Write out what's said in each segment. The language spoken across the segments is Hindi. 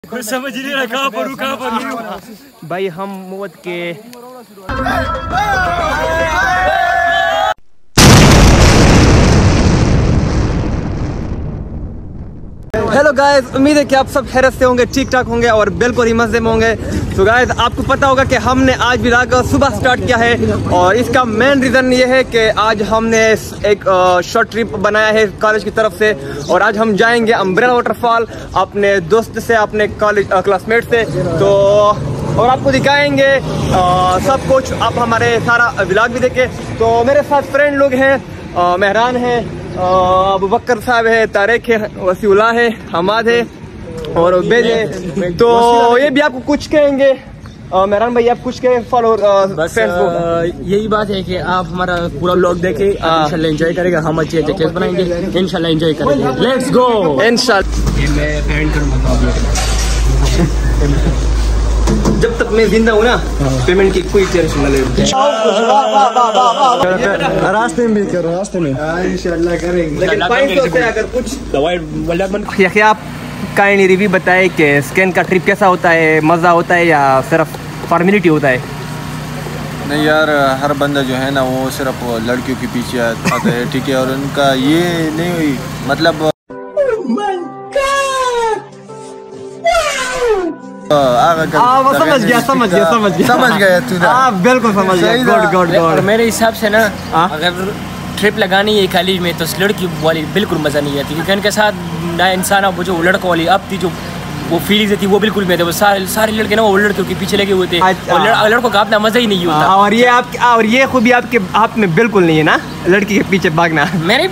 कुछ समझ नहीं रहा कहाँ पर भाई। हम मौत के हेलो गाइस, उम्मीद है कि आप सब खैरियत से होंगे, ठीक ठाक होंगे और बिल्कुल ही मजे में होंगे। तो गाइस, आपको पता होगा कि हमने आज व्लॉग सुबह स्टार्ट किया है और इसका मेन रीज़न ये है कि आज हमने एक शॉर्ट ट्रिप बनाया है कॉलेज की तरफ से और आज हम जाएंगे अम्ब्रेला वाटरफॉल अपने दोस्त से, अपने कॉलेज क्लासमेट से। तो और आपको दिखाएंगे सब कुछ, आप हमारे सारा व्लॉग भी देखें। तो मेरे साथ फ्रेंड लोग हैं, मेहरान है, अबू बकर साहब है, तारिक है, वसीउल्लाह है, हमाद है और उबैद है। तो ये भी आपको कुछ कहेंगे। मेहरान भाई, आप कुछ कहें फॉलोअर फ्रेंड्स को? यही बात है कि आप हमारा पूरा व्लॉग देखें, इंशाल्लाह एंजॉय करेंगे। हम अच्छे अच्छे केस बनाएंगे, इंशाल्लाह एंजॉय करेंगे। लेट्स गो इंशाल्लाह। मैं पेमेंट करूंगा जब तक मैं जिंदा हूँ ना, पेमेंट की कोई टेंशन न ले। रास्ते में भी करो, रास्ते में इंशाल्लाह करेंगे। लेकिन अगर कुछ आप काइंडली रिव्यू बताए कि स्कैन का ट्रिप कैसा होता है, मज़ा होता है या सिर्फ फॉर्मेलिटी होता है? नहीं यार, हर बंदा जो है ना वो सिर्फ लड़कियों के पीछे आता है, ठीक है। और उनका ये नहीं हुई मतलब समझ गया तू ना। बिल्कुल समझ गया। गुड। मेरे हिसाब से ना, अगर ट्रिप लगानी है खाली में तो लड़की वाली बिल्कुल मज़ा नहीं आती, क्योंकि उनके साथ ना इंसान वो जो लड़कों वाली अब थी, जो वो फीलिंग्स थी वो बिल्कुल में थे। वो सारे लड़के ना वो लड़कियों के पीछे लगे हुए थे और लड़कों का अपना मज़ा ही नहीं होता। और ये खूबी आपके आप में बिल्कुल नहीं है ना, लड़की के पीछे भागना। मेरे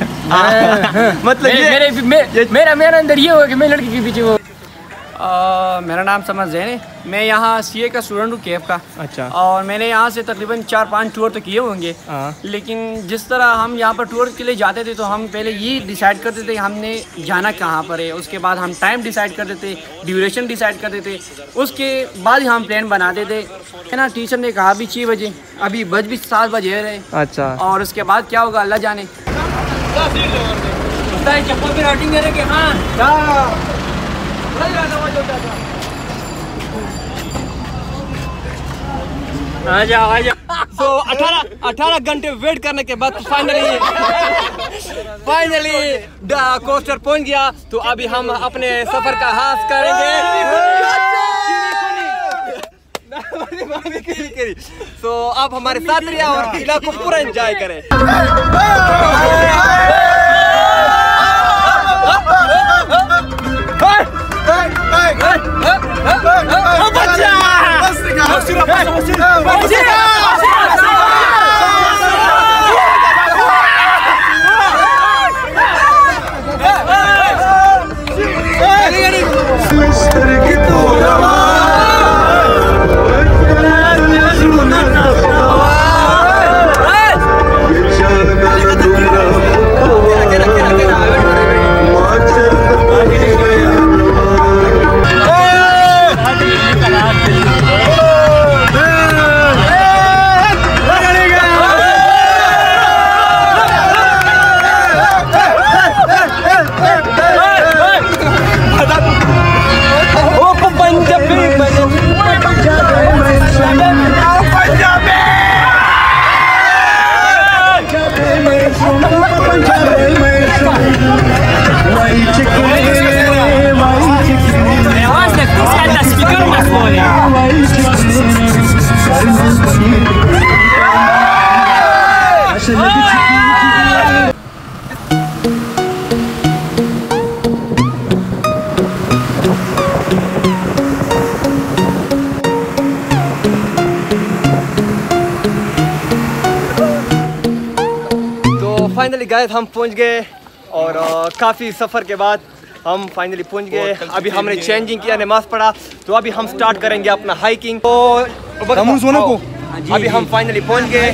मतलब मेरा अंदर ये हो कि मैं लड़की के पीछे वो। मेरा नाम समझ जैन है, मैं यहाँ सीए का स्टूडेंट हूँ केफ का। अच्छा। और मैंने यहाँ से तकरीबन 4-5 टूर तो किए होंगे। लेकिन जिस तरह हम यहाँ पर टूर के लिए जाते थे तो हम पहले ये डिसाइड करते थे हमने जाना कहाँ पर है, उसके बाद हम टाइम डिसाइड करते थे, ड्यूरेशन डिसाइड करते थे, उसके बाद ही हम प्लान बनाते थे, है ना। टीचर ने कहा भी 6 बजे, अभी बज भी 7 बजे रहे। अच्छा। और उसके बाद क्या होगा अल्लाह जाने। आ जाओ। तो 18 घंटे वेट करने के बाद फाइनली कोस्टर पहुंच गया। तो अभी हम अपने सफर का आगाज करेंगे। तो आप हमारे साथ रहिए और इलाके को पूरा एंजॉय करें। फाइनली गाइस, हम पहुंच गए और काफ़ी सफ़र के बाद हम फाइनली पहुंच गए। अभी हमने चेंजिंग किया, नमाज पढ़ा, तो अभी हम स्टार्ट करेंगे अपना हाइकिंग। तो अभी हम फाइनली पहुंच गए।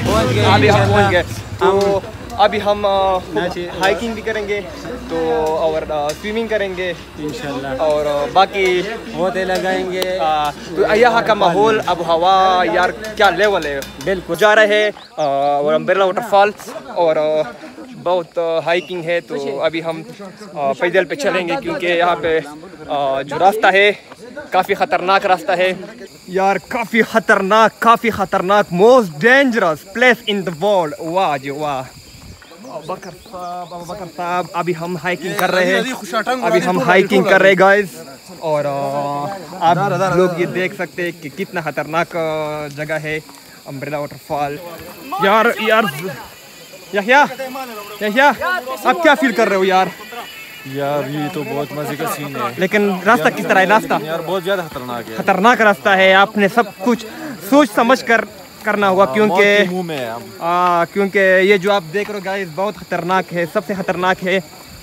तो अभी हम हाइकिंग भी करेंगे तो और स्विमिंग करेंगे इंशाल्लाह, और बाकी पौधे लगाएंगे। तो यहाँ का माहौल, अब हवा यार क्या लेवल है, बिल्कुल जा रहे हैं और अम्ब्रेला वाटरफॉल और बहुत हाइकिंग है। तो अभी हम पैदल पे चलेंगे क्योंकि यहाँ पे जो रास्ता है काफ़ी ख़तरनाक रास्ता है यार, काफ़ी ख़तरनाक most dangerous place in the world. वाह जी वाह। अबू बकर साहब अभी हम हाइकिंग कर रहे हैं, गाइस। और आप लोग ये देख सकते हैं कि कितना ख़तरनाक जगह है अम्ब्रेला वाटरफॉल। यार यह्या आप क्या फील कर रहे हो यार? यार ये तो बहुत मजे का सीन है, लेकिन रास्ता किस तरह है? रास्ता यार बहुत ज्यादा खतरनाक रास्ता है। आपने सब कुछ सोच समझ कर करना होगा, क्योंकि ये जो आप देख रहे हो गाइस बहुत खतरनाक है, सबसे खतरनाक है।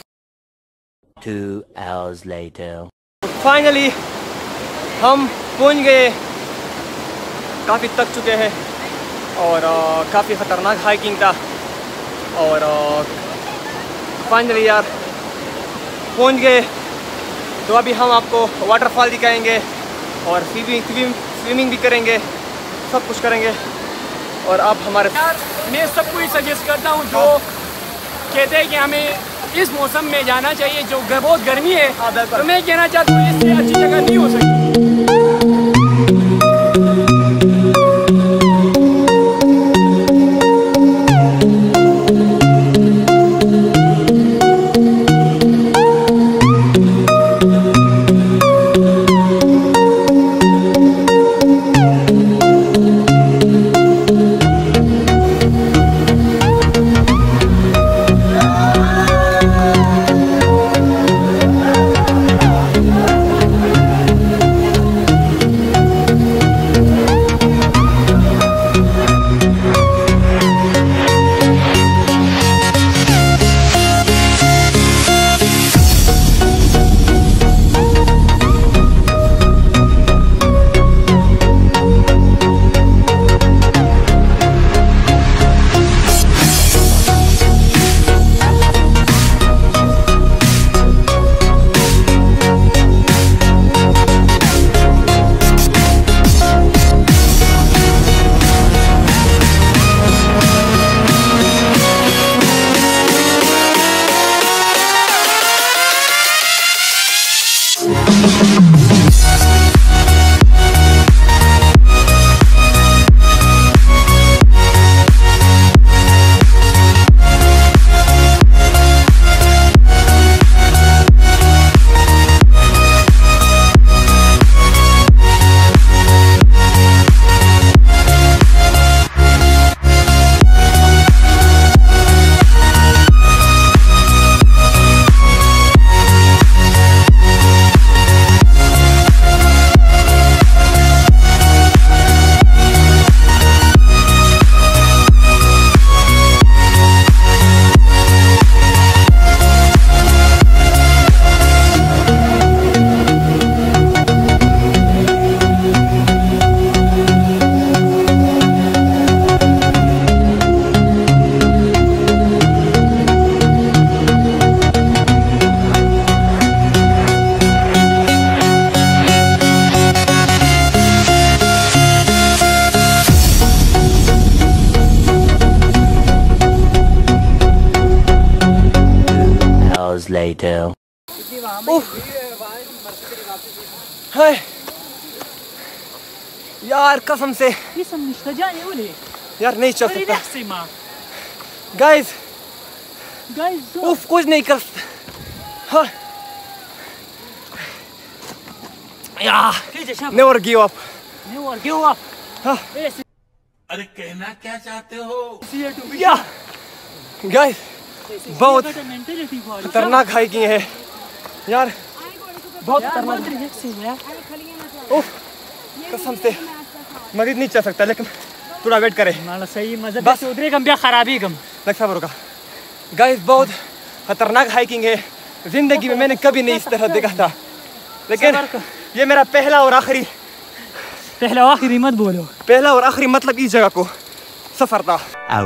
2 hours later. फाइनली हम पहुंच गए, काफ़ी थक चुके हैं और काफ़ी ख़तरनाक हाइकिंग था। और फाइनली यार पहुंच गए, तो अभी हम आपको वाटरफॉल दिखाएंगे और स्विमिंग भी करेंगे, सब कुछ करेंगे। और आप हमारे यार मैं सबको ही सजेस्ट करता हूँ जो कहते हैं कि हमें इस मौसम में जाना चाहिए, जो बहुत गर्मी है, तो मैं कहना चाहता हूँ इससे अच्छी जगह नहीं हो सकती। Later. हाय यार कसम से यार नहीं चल सकता गाइस उफ कुछ नहीं कर सकता। Never give up. अरे कहना क्या चाहते हो? गाइस बहुत खतरनाक हाइकिंग है यार, बहुत खतरनाक। उफ कसम से मरीज नहीं चल सकता, लेकिन थोड़ा वेट करे बस खराबी कम का। गाइस बहुत खतरनाक हाइकिंग है, जिंदगी में मैंने कभी नहीं इस तरह देखा था, लेकिन ये मेरा पहला और आखिरी मत बोलो, पहला और आखिरी मतलब इस जगह को सफर था।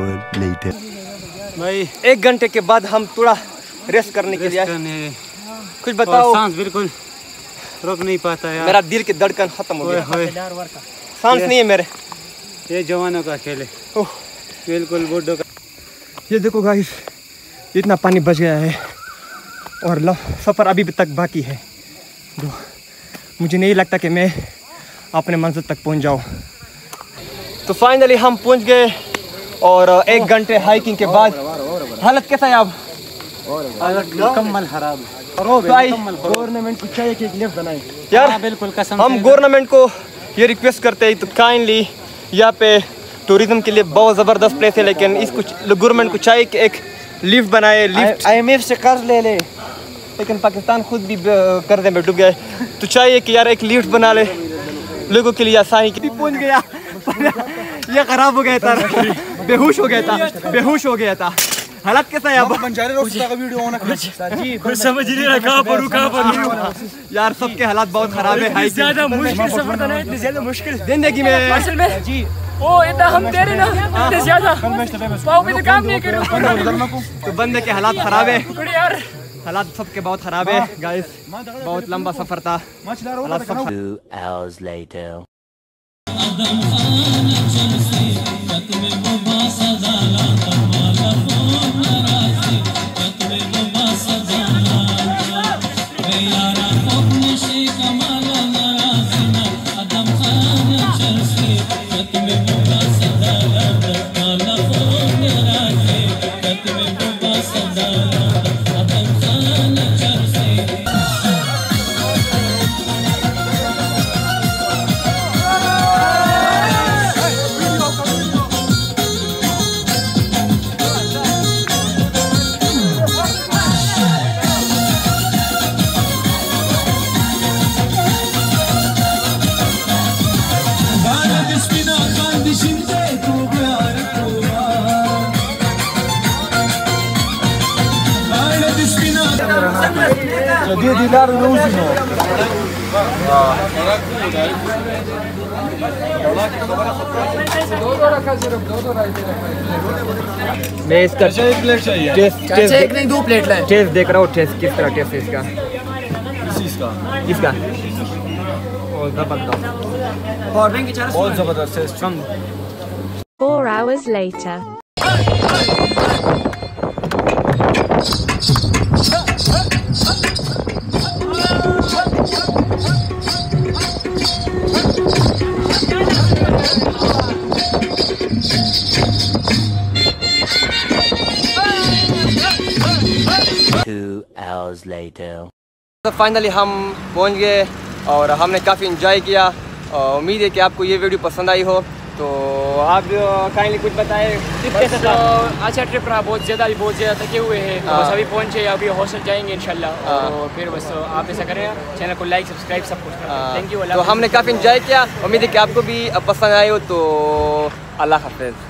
भाई 1 घंटे के बाद हम थोड़ा रेस्ट करने के लिए कुछ बताओ। सांस बिल्कुल रोक नहीं पाता यार, मेरा दिल की धड़कन खत्म हो गया, सांस नहीं है मेरे। ये जवानों का खेल है, बिल्कुल बूढ़ों का। ये देखो गाइस इतना पानी बच गया है और सफ़र अभी तक बाकी है। मुझे नहीं लगता कि मैं अपने मंजिल तक पहुंच जाऊं। तो फाइनली हम पहुंच गए और 1 घंटे हाइकिंग के बाद हालत कैसा है अब? मुकम्मल खराब गवर्नमेंट को चाहिए कि एक लिफ्ट बनाए यार। बिल्कुल कसम हम गवर्नमेंट को ये रिक्वेस्ट करते हैं तो काइंडली यहाँ पे टूरिज्म के लिए बहुत ज़बरदस्त प्लेस है, लेकिन इसको गवर्नमेंट को चाहिए कि एक लिफ्ट बनाए। लिफ्ट IMF से कर्ज ले ले, लेकिन पाकिस्तान खुद भी कर्जे में डूब गए। तो चाहिए कि यार एक लिफ्ट बना ले लोगों के लिए आसानी की। पहुंच गया ये खराब हो गया था, बेहोश हो गया था। हालत कैसा है अब? कुछ समझ नहीं रहा कहाँ पर यार सबके हालात बहुत खराब है। ज्यादा मुश्किल सफर था ना, इतनी ज्यादा मुश्किल जिंदगी में असल में जी ओ इतना हम दे रहे ना इतने ज्यादा पाँव पे तो काम नहीं कर तो बंदे के हालात खराब है यार। हालात सबके बहुत खराब है गाइस। बहुत लंबा सफर था। 2 hours later. मैं इसका एक नहीं 2 प्लेट लाए। टेस्ट देख रहा हूँ। टेस्ट किस तरह टेस्ट है इसका और बहुत जबरदस्त है। 4 hours later. तो फाइनली हम पहुंच गए और हमने काफ़ी इंजॉय किया। उम्मीद है कि आपको ये वीडियो पसंद आई हो। तो आप काइंडली कुछ बताएं कैसा था? अच्छा ट्रिप रहा, बहुत ज़्यादा थके हुए हैं। तो बस अभी पहुँचे, अभी हॉस्टल जाएंगे इंशाल्लाह। और फिर बस आप ऐसा करें, चैनल को लाइक सब्सक्राइब सब कुछ करें। Thank you. तो हमने काफ़ी इंजॉय किया। उम्मीद है कि आपको भी पसंद आए हो। तो अल्लाह हाफ़िज़।